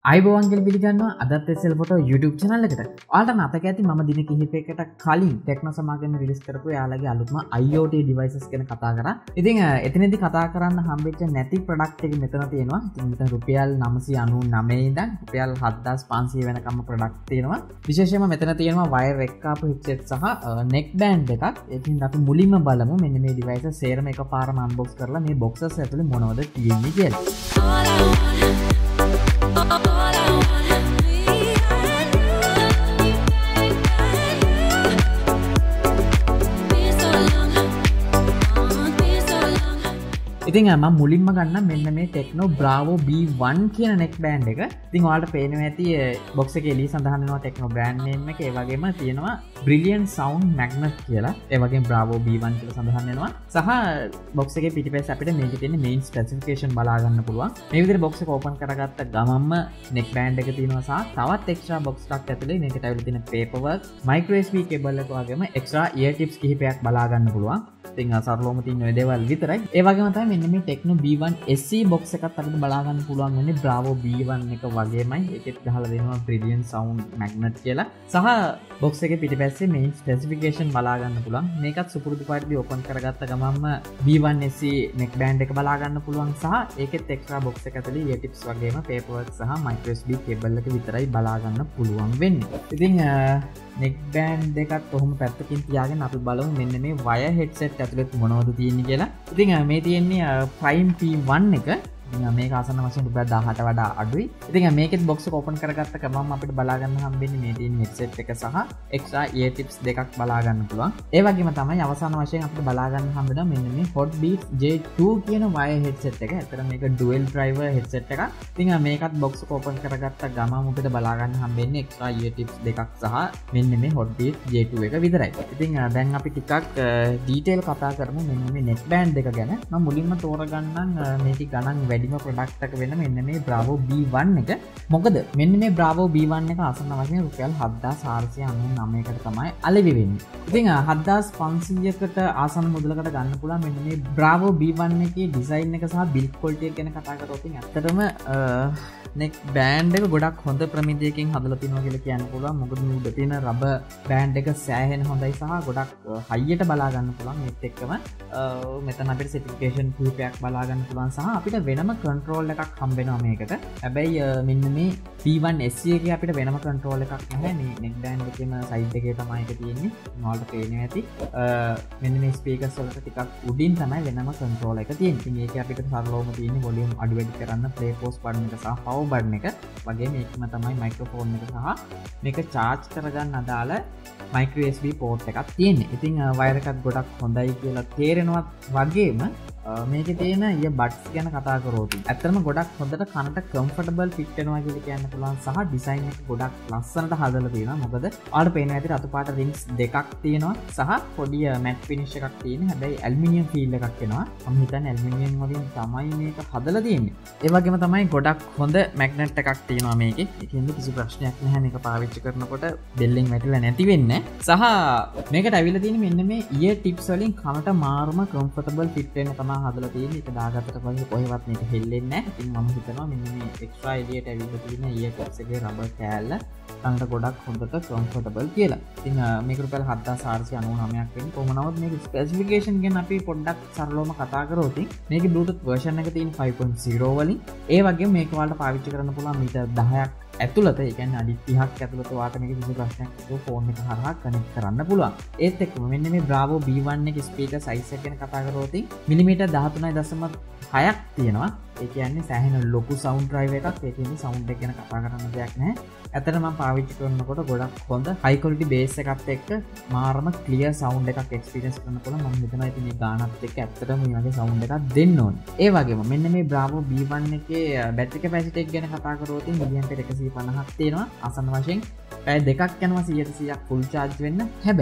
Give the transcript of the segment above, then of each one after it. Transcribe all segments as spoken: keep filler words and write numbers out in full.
අයිබෝවන් කියලා පිළිගන්නවා අදත් S L photo YouTube channel එකට. ඔයාලට මතක ඇති මම දින කිහිපයකට කලින් ටෙක්නෝ සමාගම රිලීස් කරපු එයාලගේ අලුත්ම I O T devices ගැන කතා කරා. ඉතින් එතනදී කතා කරන්න හම්බෙච්ච නැති product එක මෙතන තියෙනවා. ඉතින් මෙතන රුපියල් නවසිය අනූ නවය ඉඳන් රුපියල් හත්දාස් පන්සීය වෙනකම් product තියෙනවා. විශේෂයෙන්ම මෙතන තියෙනවා wire එක ආපු headset සහ neck band එකක්. ඒකින් අපි මුලින්ම බලමු මෙන්න මේ devices සේරම එකපාරම unbox කරලා මේ boxes ඇතුලේ මොනවද තියෙන්නේ කියලා. ඉතින් මම මුලින්ම ගන්න මෙන්න මේ Tecno Bravo B one කියන neck band එක. ඉතින් ඔයාලට පේනවා ඇති box එකේ එළිය සඳහන් වෙනවා Tecno brand name එක. ඒ වගේම තියෙනවා Brilliant Sound Magnet කියලා. ඒ වගේම Bravo B one කියලා සඳහන් වෙනවා. සහ box එකේ පිටිපස්ස අපිට මේකේ තියෙන main specification බලා ගන්න පුළුවන්. මේ විදිහට box එක open කරගත්ත ගමන්ම neck band එක තියෙනවා සහ තවත් extra box එකක් ඇතුලේ මේකට ඇවිල්ලා තියෙන paperwork, micro U S B cable එක වගේම extra ear tips කිහිපයක් බලා ගන්න පුළුවන්. ඉතින් සරලවම තියෙන ඔය දේවල් විතරයි. ඒ වගේම තමයි මෙන්න මේ Tecno B one S E box එකත් අපිට බලා ගන්න පුළුවන් වෙන්නේ Bravo B one එක වගේමයි. ඒකෙත් ගහලා දෙනවා Brilliant Sound Magnet කියලා. සහ box එකේ පිටිපස්සේ main specification බලා ගන්න පුළුවන්. මේකත් සුපුරුදු පරිදි open කරගත්ත ගමන්ම B one S E neck band එක බලා ගන්න පුළුවන් සහ ඒකෙත් extra box එක ඇතුලේ ear tips වගේම paperwork සහ micro U S B cable එක විතරයි බලා ගන්න පුළුවන් වෙන්නේ. ඉතින් neck band දෙකත් කොහොම පැත්තකින් තියාගෙන අපි බලමු මෙන්න මේ wire headset ඇතුළේ මොනවද තියෙන්නේ කියලා. ඉතින් මේ තියෙන්නේ Prime P one එක. ඉතින් මේක ආසන්න වශයෙන් රුපියල් දහඅට වඩා අඩුයි. ඉතින් මේකෙත් box එක open කරගත්ත ගමන් අපිට බලා ගන්න හම්බෙන්නේ මේ තියෙන headset එක සහ extra ear tips දෙකක් බලා ගන්න පුළුවන්. ඒ වගේම තමයි අවසාන වශයෙන් අපිට බලා ගන්න හම්බෙනවා මෙන්න මේ Hotbeats J two කියන wire headset එක. ඇත්තට මේක dual driver headset එකක්. ඉතින් මේකත් box එක open කරගත්ත ගමන් අපිට බලා ගන්න හම්බෙන්නේ extra ear tips දෙකක් සහ මෙන්න මේ Hotbeats J two එක විතරයි. ඉතින් දැන් අපි ටිකක් detail කතා කරමු මෙන්න මේ neck band එක ගැන. මම මුලින්ම තෝරගන්නම් මේක ගණන් වැඩිම product එක වෙන මෙන්න මේ Bravo B one එක. මොකද මෙන්න මේ Bravo B one එක ආසන්න වශයෙන් රුපියල් හත්දාස් හාරසිය අනූ නවයකට තමයි අලෙවි වෙන්නේ. ඉතින් හත්දාස් පන්සීයකට ආසන්න මුදලකට ගන්න පුළුවන් මෙන්න මේ Bravo B one එකේ design එක සහ build quality එක ගැන කතා කරොත් ඉතින් ඇත්තටම neck band එක ගොඩක් හොඳ ප්‍රමිතියකින් හදලා තිනවා කියලා කියන්න පුළුවන්. මොකද මේ උඩ තියෙන rubber band එක සෑහෙන හොඳයි සහ ගොඩක් හයියට බලා ගන්න පුළුවන්. ඒත් එක්කම මෙතන අපිට certification කිහිපයක් බලා ගන්න පුළුවන් සහ අපිට වෙනම control එකක් හම්බ වෙනවා මේකට. හැබැයි මෙන්න මේ P one S E එකේ අපිට වෙනම control එකක් නැහැ. මේ neck band එකේම side එකේ තමයි ඒක තියෙන්නේ. ඔයාලට පේනවා ඇති. මෙන්න මේ speakers වලට ටිකක් උඩින් තමයි වෙනම control එක තියෙන්නේ. ඉතින් මේකේ අපිට සරලවම තියෙන්නේ volume අඩු වැඩි කරන්න play pause button එක සහ power බටන් එක වගේ මේකම තමයි මයික්‍රොෆෝන් එක සහ මේක charge කරගන්න අදාළ micro U S B port එකක් තියෙන්නේ. ඉතින් වයර් එකත් ගොඩක් හොඳයි කියලා තේරෙනවා වගේම මේකේ තියෙන ඊය බඩ්ස් ගැන කතා කරොත් ඇත්තටම ගොඩක් හොඳට කනට කම්ෆර්ටබල් ෆිට වෙනවා කියලා කියන්න පුළුවන් සහ ඩිසයින් එක ගොඩක් ලස්සනට හදලා තියෙනවා. මොකද ඔයාලට පේනවා ඇති රතු පාට රින්ග්ස් දෙකක් තියෙනවා සහ පොඩි මැට් ෆිනිෂ් එකක් තියෙනවා. හැබැයි ඇලුමිනියම් ෆීල් එකක් එනවා. මම හිතන්නේ ඇලුමිනියම් වලින් තමයි මේක හදලා තියෙන්නේ. ඒ වගේම තමයි ගොඩක් හොඳ මැග්නට් එකක් තියෙනවා මේකේ. ඒකෙන්ද කිසි ප්‍රශ්නයක් නැහැ මේක පාවිච්චි කරනකොට බෙල්ලෙන් වැටිලා නැති වෙන්නේ. සහ මේකට ඇවිල්ලා තියෙන්නේ මෙන්න මේ ear tips වලින් කනට මාරුම කම්ෆර්ටබල් ෆිට වෙන තමයි හදලා තියෙන්නේ. ඒක දාගත්තට පස්සේ කොහෙවත් මේක හෙල්ලෙන්නේ නැහැ. ඉතින් මම හිතනවා මෙන්න මේ එක්ස්ට්‍රා එලියට ඇවිල්ලා තියෙන ear tips එකේ රබර් කෑල්ල කනට ගොඩක් හොඳට කම්ෆර්ටබල් කියලා. ඉතින් මේක රුපියල් හත්දාස් හාරසිය අනූ නවයක් වෙන්නේ. කොහොම නමුත් මේක ස්පෙસિෆිකේෂන් ගැන අපි පොඩ්ඩක් සරලවම කතා කරොත් මේකේ Bluetooth version එක තියෙන five point zero වලින් ඒ වගේම මේක ඔයාලට පාවිච්චි කරන්න පුළුවන් මීටර් දහයක් ඇතුළත. ඒ කියන්නේ අඩි තිහක් ඇතුළත ඔයාලට මේක කිසි ප්‍රශ්නයක් නැතුව ෆෝන් එක හරහා කනෙක්ට් කරන්න පුළුවන්. ඒත් එක්කම මෙන්න මේ Bravo B one එකේ ස්පීකර් සයිස් එක ගැන කතා කරොත් මිලිමීටර් දහතුනයි දශම හයක් තියෙනවා. ඒ කියන්නේ සෑහෙන ලොකු සවුන්ඩ් ඩ්‍රයිව් එකක්. ඒකෙන් සවුන්ඩ් එක ගැන කතා කරන්න දෙයක් නැහැ. ඇත්තට මම පාවිච්චි කරනකොට ගොඩක් හොඳ high quality bass එකත් එක්ක මාරම clear sound එකක් experience කරන්න පුළුවන්. මම හිතනවා ඉතින් මේ ගානත් එක්ක ඇත්තටම මේ වගේ sound එකක් දෙන්න ඕනේ. ඒ වගේම මෙන්න මේ Bravo B one එකේ battery capacity එක ගැන කතා කරොත් මිලියම්පියර් එකසිය පනහක් තියෙනවා. ආසන්න වශයෙන් පැය දෙකක් යනවා සියයට සීයක් full charge වෙන්න. හැබැයි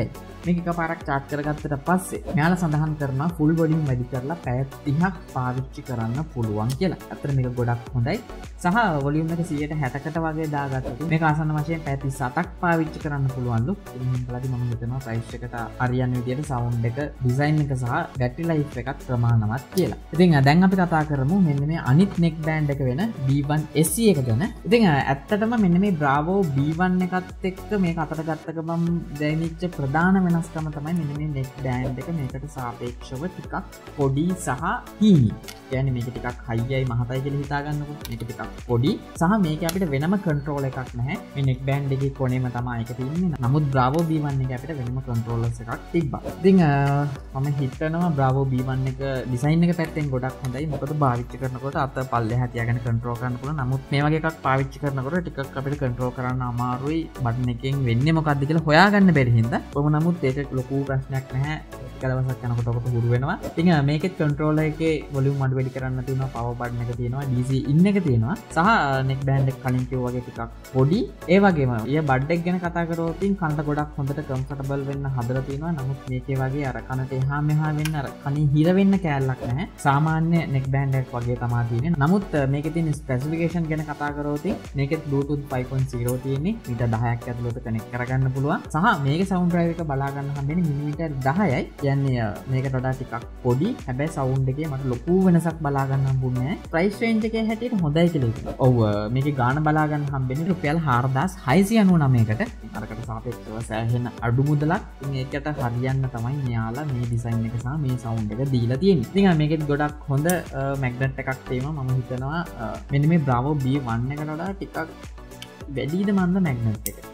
මේක එකපාරක් charge කරගත්තට පස්සේ මෙයාලා සඳහන් කරනවා full volume වැඩි කරලා පැය තිහක් පාවිච්චි කරන්න පුළුවන් කියලා. අතට මේක ගොඩක් හොඳයි. සහ volume එක සියයට හැටකට වගේ දාගත්තොත් මේක ආසන්න වශයෙන් පැය තිස් අටක් පාවිච්චි කරන්න පුළුවන්ලු. ඉතින් බලද්දි මම හිතනවා price එකට හරියන විදියට sound එක design එක සහ battery life එකත් ප්‍රමාණවත් කියලා. ඉතින් දැන් අපි කතා කරමු මෙන්න මේ අනිත් neck band එක වෙන B one S E එක ගැන. ඉතින් ඇත්තටම මෙන්න මේ Bravo B one එකත් එක්ක මේක අතට ගත්ත ගමන් දැනෙච්ච ප්‍රධාන වෙනස්කම තමයි මෙන්න මේ neck band එක මේකට සාපේක්ෂව ටිකක් පොඩි සහ හීනි. කියන්නේ මේක ටිකක් හයියයි මහතයි කියලා හිතා ගන්නකො. මේක ටිකක් පොඩි සහ මේක අපිට වෙනම control එකක් නැහැ. මේ neck band එකේ කොනේම තමයි ඒක තියෙන්නේ. නමුත් Bravo B one එකේ අපිට වෙනම controllers එකක් තිබ්බා. ඉතින් මම හිතනවා Bravo B one එක design එක පැත්තෙන් ගොඩක් හොඳයි. මොකද පාවිච්චි කරනකොට අත පල්ලෙහා තියාගෙන control කරන්න පුළුවන්. නමුත් මේ වගේ එකක් පාවිච්චි කරනකොට ටිකක් අපිට control කරන්න අමාරුයි. බටන් එකෙන් වෙන්නේ මොකක්ද කියලා හොයාගන්න බැරි හින්දා. කොහොම නමුත් ඒක ලොකු ප්‍රශ්නයක් නැහැ. දවසක් යනකොට ඔකට හුරු වෙනවා. ඉතින් මේකෙත් controller එකේ volume අඩු වැඩි කරන්න තියෙනවා, power button එක තියෙනවා, D C in එක තියෙනවා. සහ neck band එක කලින් කිව්වා වගේ ටිකක් පොඩි. ඒ වගේම ඊය බඩ් එක ගැන කතා කරොත් ඉතින් කනට ගොඩක් හොඳට comfortable වෙන්න හදලා තියෙනවා. නමුත් මේකේ වගේ අර කනට එහා මෙහා වෙන්න අර කනින් හිර වෙන්න කෑල්ලක් නැහැ. සාමාන්‍ය neck band එකක් වගේ තමයි තියෙන්නේ. නමුත් මේකේ තියෙන specification ගැන කතා කරොත් මේකෙත් Bluetooth five point zero තියෙන්නේ. මීටර් දහයක් ඇතුළත connect කරගන්න පුළුවන්. සහ මේකේ sound drive එක බලා ගන්න හම්බෙන්නේ මිලිමීටර් දහයයි. මේකට වඩා ටිකක් පොඩි. හැබැයි සවුන්ඩ් එකේ මට ලොකු වෙනසක් බලා ගන්න හම්බුනේ නැහැ. ප්‍රයිස් රේන්ජ් එකේ හැටියට හොඳයි කියලා හිතනවා. ඔව් මේකේ ගාණ බලා ගන්න හම්බෙන්නේ රුපියල් හාරදාස් හයසිය අනූනවයකට. අරකට සාපේක්ෂව සෑහෙන අඩු මුදලක්. ඉතින් ඒකට හරියන්න තමයි මෙයාලා මේ ඩිසයින් එක සහ මේ සවුන්ඩ් එක දීලා තියෙන්නේ. ඉතින් මේකෙත් ගොඩක් හොඳ මැග්නට් එකක් තියෙනවා. මම හිතනවා මෙන්න මේ Bravo B one එකට වඩා ටිකක් වැඩිද මන්ද මැග්නට් එක.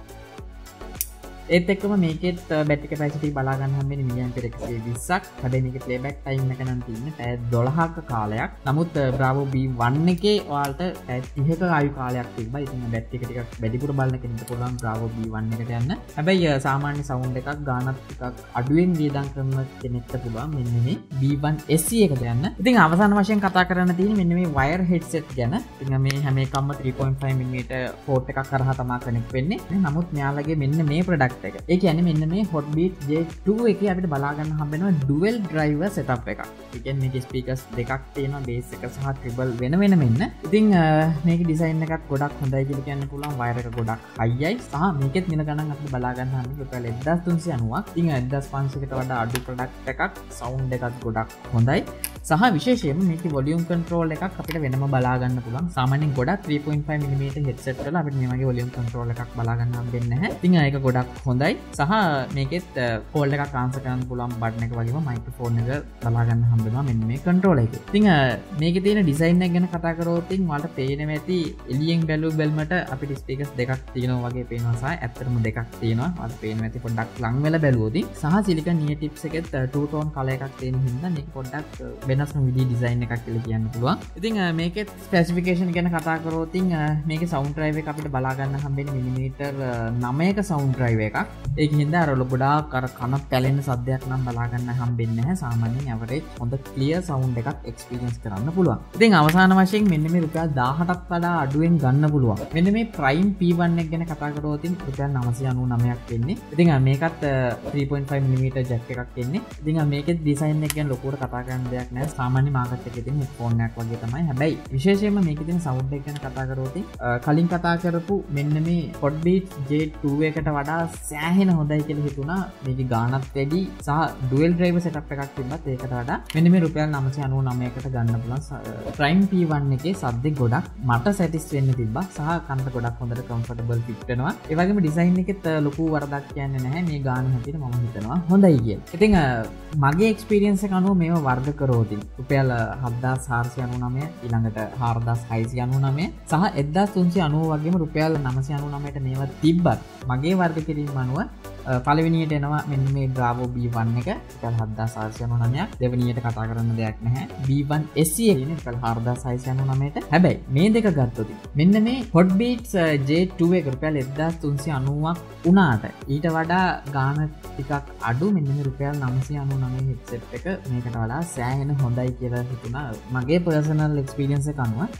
ඒත් එක්කම මේකෙත් බැටරි කැපැසිටි බලා ගන්න හම්බෙන්නේ මිලියම්පියර් එකසිය විස්සක්. හැබැයි මේකේ ප්ලේබැක් ටයිම් එක නම් තියෙන්නේ පැය දොළහක කාලයක්. නමුත් Bravo B one එකේ ඔයාලට පැය තිහක ආයු කාලයක් තිබ්බා. ඉතින් බැටරි එක ටිකක් වැඩිපුර බලන කෙනෙක්ට පුළුවන් Bravo B one එකට යන්න. හැබැයි සාමාන්‍ය සවුන්ඩ් එකක් ගානක් ටිකක් අඩුවෙන් වියදම් කරන කෙනෙක්ට පුළුවන් මෙන්න මේ B one S E එකට යන්න. ඉතින් අවසාන වශයෙන් කතා කරන්න තියෙන්නේ මෙන්න මේ wire headset ගැන. ඉතින් මේ හැම එකක්ම three point five millimeter port එකක් කරහා තමයි කනෙක්ට් වෙන්නේ. නමුත් මෙයාලගේ මෙන්න මේ ප්‍රොඩක්ට් එක. ඒ කියන්නේ මෙන්න මේ Hotbeat J two එකේ අපිට බලා ගන්න හම්බෙනවා dual driver setup එකක්. ඒ කියන්නේ මේකේ speakers දෙකක් තියෙනවා, bass එක සහ treble වෙන වෙනම ඉන්න. ඉතින් මේකේ design එකත් ගොඩක් හොඳයි කියලා කියන්න පුළුවන්. wire එක ගොඩක් හයියයි. සහ මේකෙත් මිල ගණන් අපිට බලා ගන්න හම්බෙන්නේ රුපියල් එක්දාස් තුන්සිය අනූවක්. ඉතින් එක්දාස් පන්සියකට වඩා අඩු product එකක්. sound එකත් ගොඩක් හොඳයි. සහ විශේෂයෙන්ම මේකේ volume control එකක් අපිට වෙනම බලා ගන්න පුළුවන්. සාමාන්‍යයෙන් ගොඩක් three point five millimeter headset වල අපිට මේ වගේ volume control එකක් බලා ගන්න හම්බෙන්නේ නැහැ. ඉතින් ඒක ගොඩක් හොඳයි. සහ මේකෙත් කෝල් එකක් ආන්සර් කරන්න පුළුවන් බටන් එක වගේම මයික්‍රොෆෝන් එක බලා ගන්න හම්බෙනවා මෙන්න මේ controller එකේ. ඉතින් මේකේ තියෙන ඩිසයින් එක ගැන කතා කරොත් ඉතින් ඔයාලට පේනවා ඇති එළියෙන් බැලුව බැලමට අපිට ස්පීකර්ස් දෙකක් තියෙනවා වගේ පේනවා සහ ඇත්තටම දෙකක් තියෙනවා. ඔයාලට පේනවා ඇති පොඩ්ඩක් ලං වෙලා බැලුවොත් සහ සිලිකන් නියර් ටිප්ස් එකෙත් two tone color එකක් තියෙන හින්දා මේක පොඩ්ඩක් වෙනස් විදිහේ ඩිසයින් එකක් කියලා කියන්න පුළුවන්. ඉතින් මේකෙත් ස්පෙસિෆිකේෂන් ගැන කතා කරොත් ඉතින් මේකේ සවුන්ඩ් ඩ්‍රයිව් එක අපිට බලා ගන්න හම්බෙන්නේ මිලිමීටර් නවයක සවුන්ඩ් ඩ්‍රයිව් එකක්. ඒක හින්දා අර ගොඩාක් අර කන පැලෙන සද්දයක් නම් බලා ගන්න හම්බෙන්නේ නැහැ. සාමාන්‍යයෙන් ඇවරේජ් හොඳ ක්ලියර් සවුන්ඩ් එකක් එක්ස්පීරියන්ස් කරන්න පුළුවන්. ඉතින් අවසාන වශයෙන් මෙන්න මේ රුපියල් දහඅටක් වඩා අඩුවෙන් ගන්න පුළුවන්. මෙන්න මේ Prime P one එක ගැන කතා කරොත් ඉතින් රුපියල් නවසිය අනූනවයක් වෙන්නේ. ඉතින් මේකත් three point five millimeter jack එකක් එන්නේ. ඉතින් මේකේ ඩිසයින් එක ගැන ලොකුවට කතා කරන්න දෙයක් නැහැ. සාමාන්‍ය මාකට් එකේ තියෙන හෙඩ්ෆෝන් එකක් වගේ තමයි. හැබැයි විශේෂයෙන්ම මේකේ තියෙන සවුන්ඩ් එක ගැන කතා කරොත් කලින් කතා කරපු මෙන්න මේ Hotbeat J two එකට වඩා සෑහෙන හොඳයි කියලා හිතුණා. මේකේ ගාණක් වැඩි සහ dual driver setup එකක් තිබ්බත් ඒකට වඩා මෙන්න මේ රුපියල් නවසිය අනූනවයකට ගන්න පුළුවන්. Prime P one එකේ සද්දේ ගොඩක් මට සැටිස් වෙන්න තිබ්බා සහ කනට ගොඩක් හොඳට comfortable fit වෙනවා. ඒ වගේම ඩිසයින් එකෙත් ලොකු වරදක් කියන්නේ නැහැ. මේ ගාණ හැටියට මම හිතනවා හොඳයි කියලා. ඉතින් මගේ එක්ස්පීරියන්ස් එක අනුව මේව වර්ධ කරෝතින් රුපියල් හත්දාස් හාරසිය අනූනවය ඊළඟට හාරදාස් හයසිය අනූනවය සහ එක්දාස් තුන්සිය අනූව වගේම රුපියල් නවසිය අනූනවයට මේවා තිබ්බත් මගේ වර්ධ කිරීම අනුව පළවෙනියට එනවා මෙන්න මේ Bravo B one එක රුපියල් හත්දාස් හාරසිය අනූනවයක්. දෙවෙනියට කතා කරන්න දෙයක් නැහැ. B one S E එක ඉන්නේ රුපියල් හාරදාස් හයසිය අනූනවයට. හැබැයි මේ දෙක ගත්තොත් මෙන්න මේ Hotbeat J two එක රුපියල් එක්දාස් තුන්සිය අනූවක් වුණාට ඊට වඩා ගාණ ටිකක් අඩු මෙන්න මේ රුපියල් නවසිය අනූනවය හෙඩ්සෙට් එක මේකට වඩා සෑහෙන හොඳයි කියලා හිතුණා. මගේ පර්සනල් එක්ස්පීරියන්ස් එක අනුව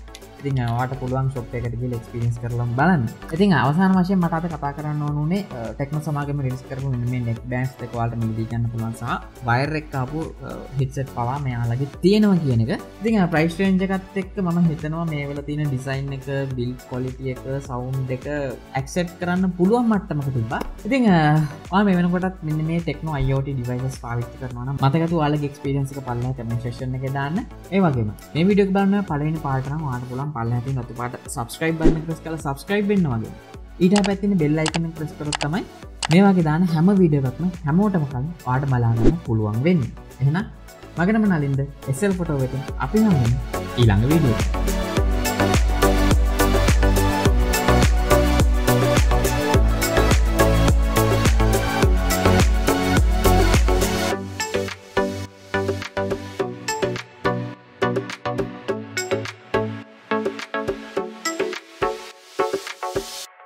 ඉතින් ඔයාලට පුළුවන් ෂොප් එකට ගිහලා එක්ස්පීරියන්ස් කරලා බලන්න. ඉතින් අවසාන වශයෙන් මට අද කතා කරන්න ඕන උනේ ටෙක්නෝ සමාගම රිලීස් කරපු මෙන්න මේ neck bands දෙක ඔයාලට මිලදී ගන්න පුළුවන් සහ wire එක ආපු headset පවා මෙයාලගේ තියෙනවා කියන එක. ඉතින් price range එකත් එක්ක මම හිතනවා මේ වල තියෙන design එක, build quality එක, sound එක accept කරන්න පුළුවන් මට්ටමක තිබ්බා. ඉතින් ඔයා මේ වෙනකොටත් මෙන්න මේ ටෙක්නෝ IoT devices පාවිච්චි කරනවා නම් මතකතු ඔයාලගේ experience එක පල්ලෙහා comment section එකේ දාන්න. ඒ වගේම මේ වීඩියෝ එක බලන්න පළවෙනි පාර්ට් නම් ඔයාලට පුළුවන් පල්ලෙහා තියෙන රතු පාට subscribe button එක press කරලා subscribe වෙන්න වගේ. ඊට පැත්තේ තියෙන bell icon එක press කරොත් තමයි මේ වගේ දාන හැම වීඩියෝ එකක්ම හැමෝටම කලින් ඔයාලට බලා ගන්න පුළුවන් වෙන්නේ. එහෙනම් මගේ නම නලින්ද S L Photo එකෙන් අපි හම්බෙමු ඊළඟ වීඩියෝ එකේ.